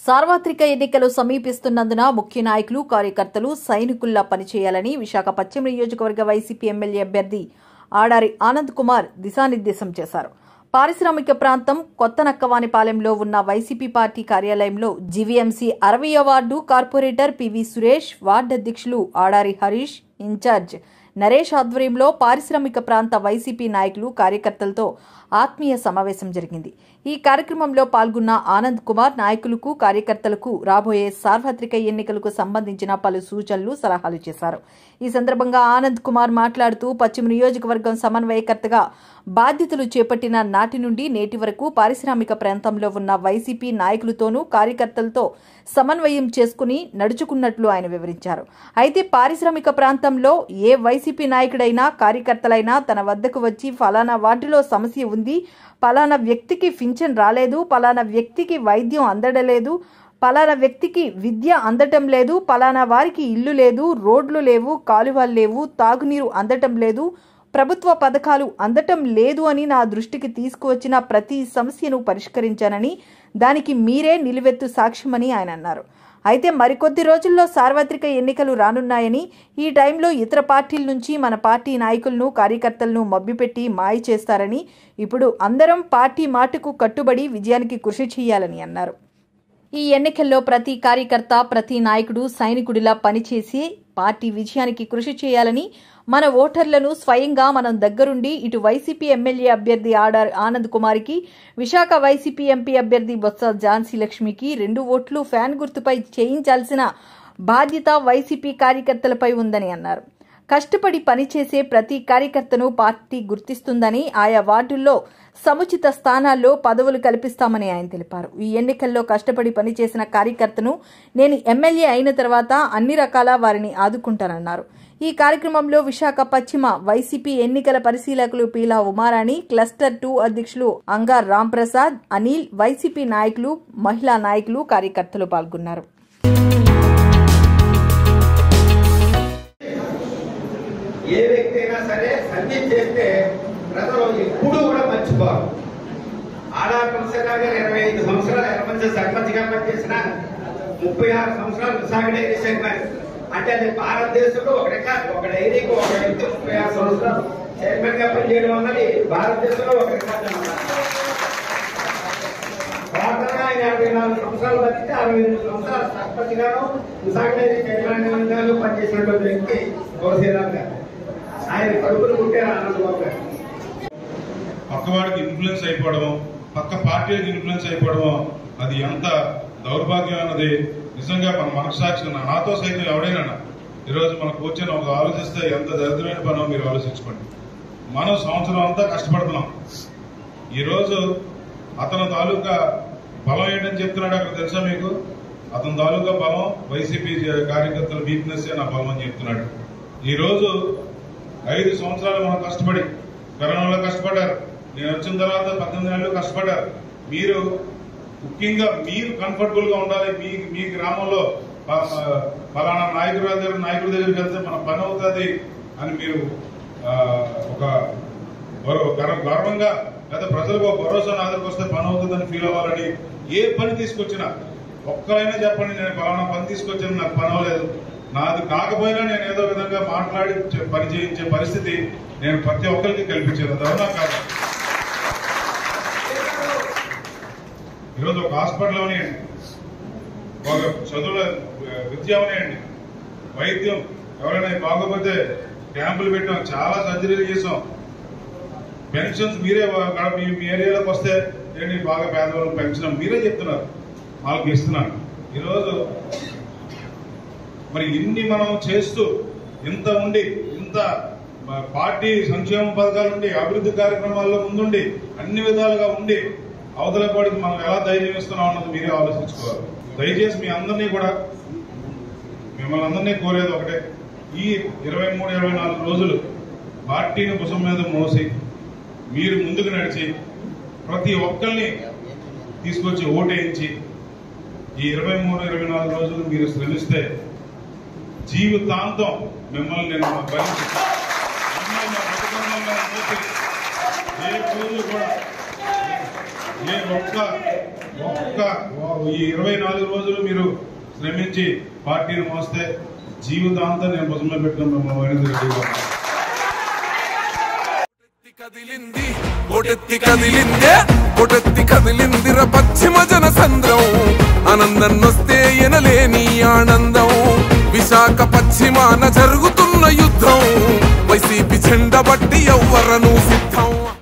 సార్వత్రిక ఎన్నికలు సమీపిస్తున్నందున ముఖ్య నాయకులు కార్యకర్తలు సైనికుల్లా పనిచేయాలని విశాఖ పశ్చిమ నియోజకవర్గ వైసీపీ ఎమ్మెల్యే అభ్యర్థి ఆడారి ఆనంద్ కుమార్ దిశానిర్దేశం చేశారు. పారిశ్రామిక ప్రాంతం కొత్తనక్కవానిపాలెంలో ఉన్న వైసీపీ పార్టీ కార్యాలయంలో జీవీఎంసీ 60వ ward corporator PV Suresh, ward అధ్యక్షులు ఆడారి హరీష్, ఇన్ఛార్జ్ నరేష్ ఆధ్వర్యంలో పారిశ్రామిక ప్రాంత వైసీపీ నాయకులు కార్యకర్తలతో ఆత్మీయ సమావేశం జరిగింది. ఈ కార్యక్రమంలో పాల్గొన్న ఆనంద్ కుమార్ నాయకులకు కార్యకర్తలకు రాబోయే సార్వత్రిక ఎన్నికలకు సంబంధించిన పలు సూచనలు సలహాలు చేశారు. ఈ సందర్భంగా ఆనంద్ కుమార్ మాట్లాడుతూ పశ్చిమ నియోజకవర్గం సమన్వయకర్తగా బాధ్యతలు చేపట్టిన నాటి నుండి నేటి వరకు పారిశ్రామిక ప్రాంతంలో ఉన్న వైసీపీ నాయకులతోనూ కార్యకర్తలతో సమన్వయం చేసుకుని నడుచుకున్నట్లు ఆయన వివరించారు. అయితే పారిశ్రామిక ప్రాంతంలో ఏ వైసీపీ నాయకుడైనా కార్యకర్తలైనా తన వద్దకు వచ్చి ఫలానా వార్డులో సమస్య ఉంది, పలానా వ్యక్తికి పింఛన్ రాలేదు, పలానా వ్యక్తికి వైద్యం అందడలేదు, పలానా వ్యక్తికి విద్య అందటం లేదు, పలానా వారికి ఇల్లు లేదు, రోడ్లు లేవు, కాలువలు లేవు, తాగునీరు అందటం లేదు, ప్రభుత్వ పథకాలు అందటం లేదు అని నా దృష్టికి తీసుకువచ్చిన ప్రతి సమస్యను పరిష్కరించానని, దానికి మీరే నిలువెత్తు సాక్ష్యమని ఆయన అన్నారు. అయితే మరికొద్ది రోజుల్లో సార్వత్రిక ఎన్నికలు రానున్నాయని, ఈ టైంలో ఇతర పార్టీల నుంచి మన పార్టీ నాయకులను కార్యకర్తలను మభ్యపెట్టి మాయ చేస్తారని, ఇప్పుడు అందరం పార్టీ మాటకు కట్టుబడి విజయానికి కృషి చేయాలని అన్నారు. ఈ ఎన్నికల్లో ప్రతి కార్యకర్త, ప్రతి నాయకుడు సైనికుడిలా పనిచేసి పార్టీ విజయానికి కృషి చేయాలని, మన ఓటర్లను స్వయంగా మనం దగ్గరుండి ఇటు వైసీపీ ఎమ్మెల్యే అభ్యర్థి ఆడారి ఆనంద్ కుమార్కి, విశాఖ వైసీపీ ఎంపీ అభ్యర్థి బొత్స ఝాన్సీ లక్ష్మికి 2 ఓట్లు ఫ్యాన్ గుర్తుపై చేయించాల్సిన బాధ్యత వైసీపీ కార్యకర్తలపై ఉందని అన్నారు. కష్టపడి పనిచేసే ప్రతి కార్యకర్తను పార్టీ గుర్తిస్తుందని, ఆయా వార్డుల్లో సముచిత స్థానాల్లో పదవులు కల్పిస్తామని ఆయన తెలిపారు. ఈ ఎన్నికల్లో కష్టపడి పనిచేసిన కార్యకర్తను నేను ఎమ్మెల్యే అయిన తర్వాత అన్ని రకాల వారిని ఆదుకుంటానన్నారు. ఈ కార్యక్రమంలో విశాఖ పశ్చిమ వైసీపీ ఎన్నికల పరిశీలకులు పీలా ఉమారాణి, క్లస్టర్ 2 అధ్యక్షులు అంగార్ రాంప్రసాద్, అనిల్, వైసీపీ నాయకులు, మహిళా నాయకులు, కార్యకర్తలు పాల్గొన్నారు. ఏ వ్యక్తి అయినా సరే సర్వీస్ చేస్తే ప్రజలు ఎప్పుడూ కూడా మర్చిపోరు. ఆడారి కమిషనర్ గారు 25 సంవత్సరాలు ఎర్రమంచి సర్పంచ్గా పనిచేసిన 36 సంవత్సరాలు విశాఖ డైరీ చైర్మన్. అంటే అది భారతదేశంలో ఒక రికార్డు. ఒక డైరీకి ఒక వ్యక్తి 36 సంవత్సరాలు చైర్మన్ గా పనిచేయడం అన్నది భారతదేశంలో ఒక రికార్డు అన్నమాట. టోటల్గా ఆయన 54 సంవత్సరాలు బతికి 62 సంవత్సరాలు సర్పంచ్ గాను విశాఖ డైరీ చైర్మన్ గాను పనిచేసినటువంటి వ్యక్తి గోసేరావు గారు. ఆయన కడుపులు పుట్టారు ఆనందబాబు గారు. పక్కవాడికి ఇన్ఫ్లుయెన్స్ అయిపోవడము, పక్క పార్టీలకు ఇన్ఫ్లుయెన్స్ అయిపోవడము, అది ఎంత దౌర్భాగ్యం అన్నది నిజంగా మన మనస్సాక్షి నాతో సైతం ఎవడైనా ఈరోజు మన కూర్చొని ఒక ఆలోచిస్తే ఎంత దరిద్రమైన పనో మీరు ఆలోచించుకోండి. మనం సంవత్సరం అంతా కష్టపడుతున్నాం. ఈరోజు అతని తాలూకా బలం ఏంటని చెప్తున్నాడు. అక్కడ తెలుసా మీకు? అతని తాలూకా బలం వైసీపీ కార్యకర్తల వీక్నెస్ నా బలం అని చెప్తున్నాడు. ఈరోజు 5 సంవత్సరాలు మనం కష్టపడి, కరోనాలో కష్టపడ్డారు, నేను వచ్చిన తర్వాత 18 నెలలు కష్టపడ్డారు. మీరు ముఖ్యంగా మీరు కంఫర్టబుల్ గా ఉండాలి. మీ గ్రామంలో ఫలానా నాయకుడి దగ్గరికి వెళ్తే మన పని అవుతుంది అని మీరు ఒక గర్వంగా లేదా ప్రజలకు ఒక భరోసా నా దగ్గరకు వస్తే పని అవుతుందని ఫీల్ అవ్వాలని ఏ పని తీసుకొచ్చినా ఒక్కరైనా చెప్పండి, నేను ఫలానా పని తీసుకొచ్చాను, నాకు పని అవ్వలేదు, నాది కాకపోయినా నేను ఏదో విధంగా మాట్లాడి పని చేయించే పరిస్థితి నేను ప్రతి ఒక్కరికి కల్పించేది. అవునా కాదు? ఈరోజు ఒక హాస్పిటల్ అవనియండి, ఒక చదువుల విద్య అవనియండి, వైద్యం ఎవరైనా బాగోపోతే క్యాంపులు పెట్టాం, చాలా సర్జరీలు చేసాం, పెన్షన్స్ మీరే మీ ఏరియాలోకి వస్తే ఏంటి బాగా పేదవాళ్ళకి పెన్షన్ మీరే చెప్తున్నారు, వాళ్ళకి ఇస్తున్నారు. ఈరోజు మరి ఇన్ని మనం చేస్తూ ఇంత ఉండి, ఇంత పార్టీ సంక్షేమ పథకాలు ఉండి, అభివృద్ధి కార్యక్రమాల్లో ముందుండి, అన్ని విధాలుగా ఉండి అవతల పాటికి మనం ఎలా ధైర్యం ఇస్తున్నాం అన్నది మీరే ఆలోచించుకోవాలి. దయచేసి మీ అందరినీ కూడా, మిమ్మల్ని అందరినీ కోరేది ఒకటే, ఈ 23-24 రోజులు పార్టీని భుజం మీద మోసి మీరు ముందుకు నడిచి ప్రతి ఒక్కరిని తీసుకొచ్చి ఓటేయించి ఈ 23-24 రోజులు మీరు శ్రమిస్తే జీవితాంతం మిమ్మల్ని నేను ఏ రోజు కూడా ఏ ఒక్క ఈ 24 రోజులు మీరు శ్రమించి పార్టీని మోస్తే జీవితాంతం నేను భుజంలో పెట్టుకున్నాను మా వైఎస్ రెడ్డి గారు. కదిలిందిర పశ్చిమ జన సంద్రం ఆనందన్నొస్తే ఎనలేని ఆనందం విశాఖ పశ్చిమాన జరుగుతున్న యుద్ధం వైసీపీ జెండ బట్టి ఎవ్వరను సిద్ధం.